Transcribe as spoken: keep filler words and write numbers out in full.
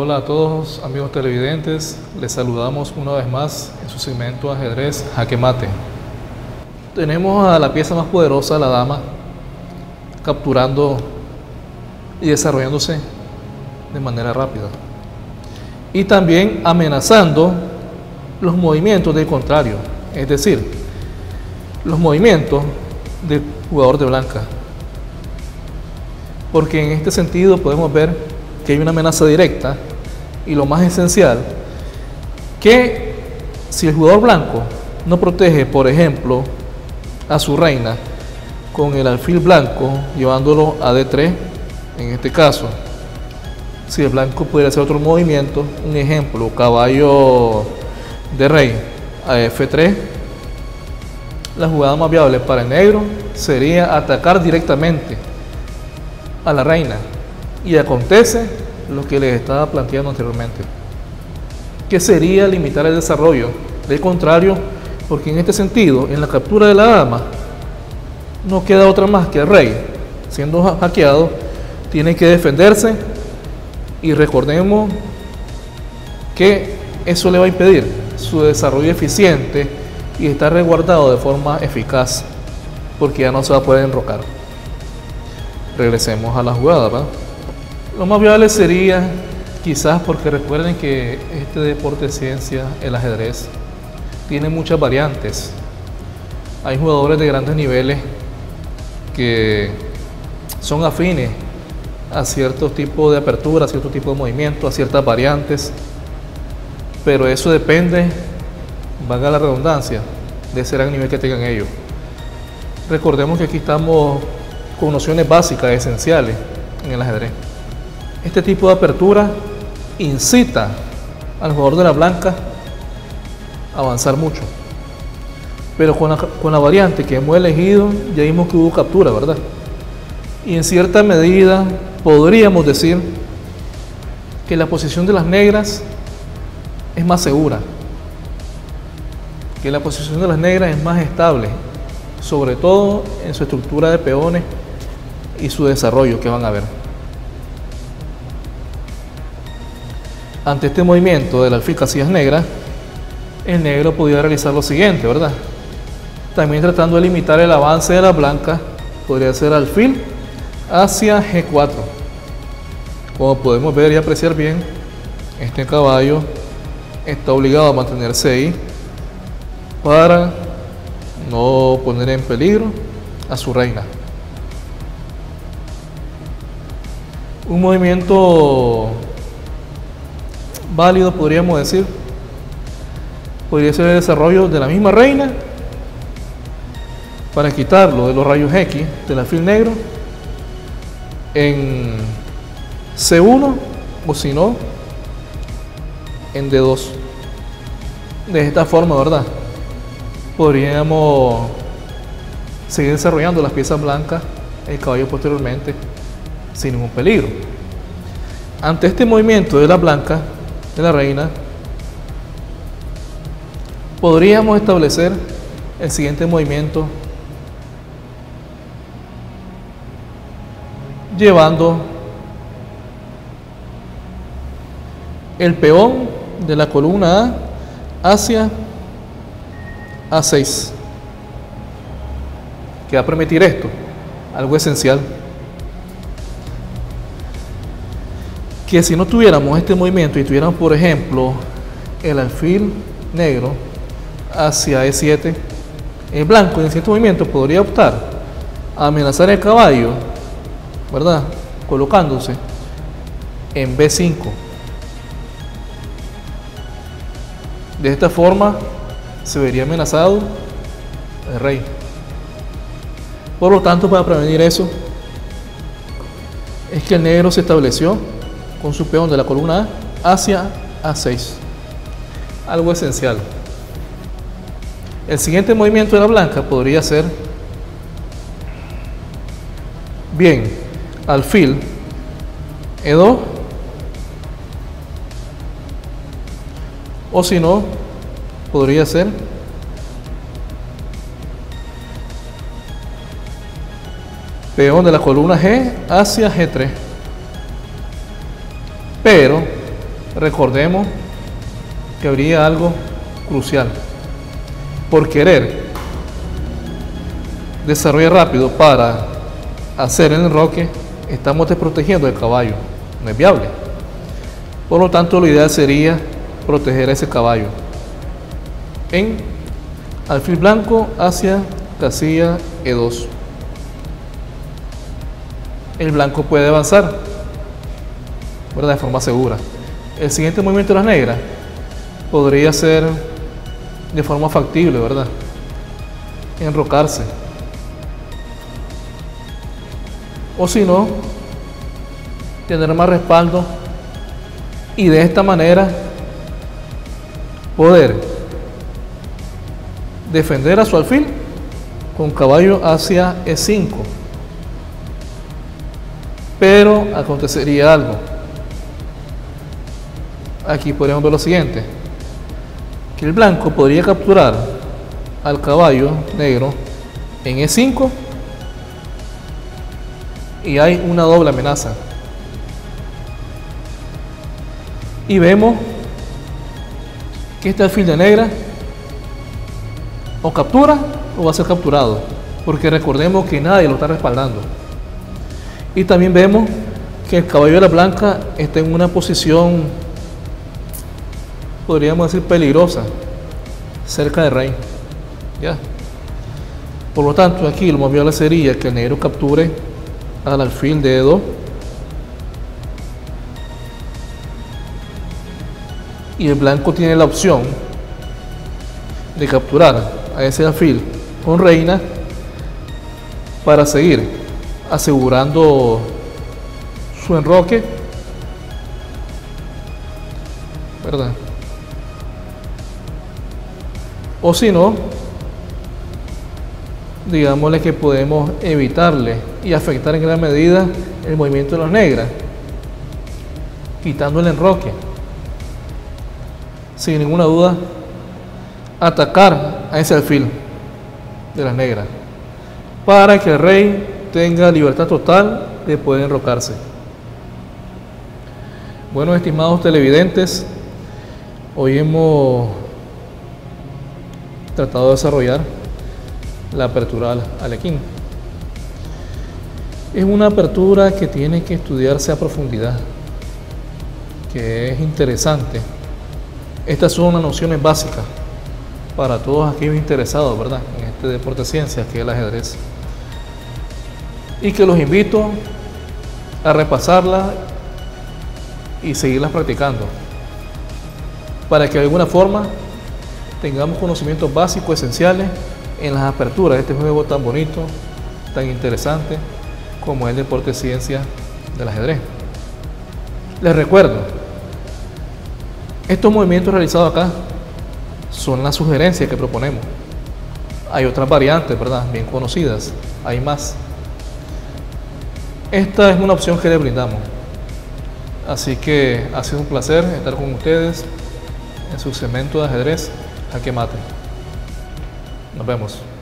Hola a todos amigos televidentes, les saludamos una vez más en su segmento Ajedrez Jaque Mate. Tenemos a la pieza más poderosa, la dama, capturando y desarrollándose de manera rápida y también amenazando los movimientos del contrario, es decir, los movimientos del jugador de blanca, porque en este sentido podemos ver que hay una amenaza directa y lo más esencial, que si el jugador blanco no protege, por ejemplo, a su reina con el alfil blanco llevándolo a D tres, en este caso, si el blanco pudiera hacer otro movimiento, un ejemplo, caballo de rey a F tres, la jugada más viable para el negro sería atacar directamente a la reina, y acontece lo que les estaba planteando anteriormente, que sería limitar el desarrollo del contrario, porque en este sentido, en la captura de la dama, no queda otra más que el rey, siendo hackeado, tiene que defenderse, y recordemos que eso le va a impedir su desarrollo eficiente y estar resguardado de forma eficaz, porque ya no se va a poder enrocar. Regresemos a la jugada, ¿verdad? Lo más viable sería, quizás, porque recuerden que este deporte de ciencia, el ajedrez, tiene muchas variantes. Hay jugadores de grandes niveles que son afines a ciertos tipos de apertura, a ciertos tipos de movimientos, a ciertas variantes, pero eso depende, valga la redundancia, de ese gran nivel que tengan ellos. Recordemos que aquí estamos con nociones básicas, esenciales en el ajedrez. Este tipo de apertura incita al jugador de la blanca a avanzar mucho, pero con la, con la variante que hemos elegido ya vimos que hubo captura, ¿verdad? Y en cierta medida podríamos decir que la posición de las negras es más segura, que la posición de las negras es más estable, sobre todo en su estructura de peones y su desarrollo que van a ver. Ante este movimiento del alfil casillas negras, el negro podría realizar lo siguiente, ¿verdad? También tratando de limitar el avance de la blanca, podría ser alfil hacia G cuatro. Como podemos ver y apreciar bien, este caballo está obligado a mantenerse ahí para no poner en peligro a su reina. Un movimiento válido, podríamos decir, podría ser el desarrollo de la misma reina para quitarlo de los rayos X del alfil negro en C uno, o si no en D dos. De esta forma, ¿verdad?, podríamos seguir desarrollando las piezas blancas, el caballo posteriormente, sin ningún peligro. Ante este movimiento de la blanca, de la reina, podríamos establecer el siguiente movimiento, llevando el peón de la columna A hacia A seis. ¿Qué va a permitir esto? Algo esencial, que si no tuviéramos este movimiento y tuviéramos, por ejemplo, el alfil negro hacia E siete, el blanco en cierto movimiento podría optar a amenazar el caballo, ¿verdad?, colocándose en B cinco. De esta forma se vería amenazado el rey. Por lo tanto, para prevenir eso, es que el negro se estableció con su peón de la columna A hacia A seis. Algo esencial. El siguiente movimiento de la blanca podría ser, bien, alfil E dos, o si no, podría ser peón de la columna G hacia G tres. Pero recordemos que habría algo crucial. Por querer desarrollar rápido para hacer el enroque, estamos desprotegiendo el caballo. No es viable. Por lo tanto, lo ideal sería proteger a ese caballo en alfil blanco hacia casilla E dos. El blanco puede avanzar, ¿verdad?, de forma segura. El siguiente movimiento de las negras podría ser de forma factible, ¿verdad?, enrocarse. O si no, tener más respaldo y de esta manera poder defender a su alfil con caballo hacia E cinco. Pero acontecería algo. Aquí podríamos ver lo siguiente, que el blanco podría capturar al caballo negro en E cinco y hay una doble amenaza. Y vemos que este alfil de negra o captura o va a ser capturado, porque recordemos que nadie lo está respaldando. Y también vemos que el caballo de la blanca está en una posición, podríamos decir, peligrosa, cerca del rey. ¿Ya? Por lo tanto, aquí lo más viable sería que el negro capture al alfil de E dos y el blanco tiene la opción de capturar a ese alfil con reina para seguir asegurando su enroque, ¿verdad? O si no, digámosle que podemos evitarle y afectar en gran medida el movimiento de las negras, quitando el enroque. Sin ninguna duda, atacar a ese alfil de las negras para que el rey tenga libertad total de poder enrocarse. Bueno, estimados televidentes, hoy hemos tratado de desarrollar la apertura al Alekhine. Es una apertura que tiene que estudiarse a profundidad, que es interesante. Estas son las nociones básicas para todos aquellos interesados, ¿verdad?, en este deporte de ciencias que es el ajedrez. Y que los invito a repasarlas y seguirlas practicando para que de alguna forma tengamos conocimientos básicos esenciales en las aperturas de este juego tan bonito, tan interesante como es el deporte de ciencia del ajedrez. Les recuerdo, estos movimientos realizados acá son las sugerencias que proponemos. Hay otras variantes, ¿verdad?, bien conocidas, hay más. Esta es una opción que le brindamos. Así que ha sido un placer estar con ustedes en su segmento de ajedrez Jaque Mate. Nos vemos.